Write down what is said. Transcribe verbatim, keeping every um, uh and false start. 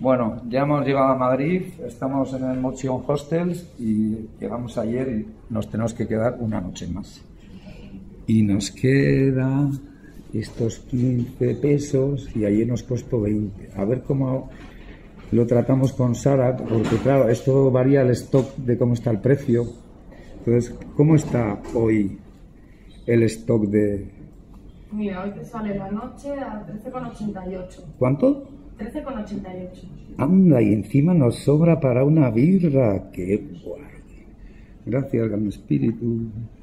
Bueno, ya hemos llegado a Madrid, estamos en el Motion Hostels y llegamos ayer y nos tenemos que quedar una noche más. Y nos queda estos quince pesos y ayer nos costó veinte. A ver cómo lo tratamos con Sara, porque claro, esto varía el stock de cómo está el precio. Entonces, ¿cómo está hoy el stock de...? Mira, hoy te sale la noche a trece con ochenta y ocho. ¿Cuánto? trece con ochenta y ocho. Anda, y encima nos sobra para una birra. ¡Qué guay! Gracias, Gran Espíritu.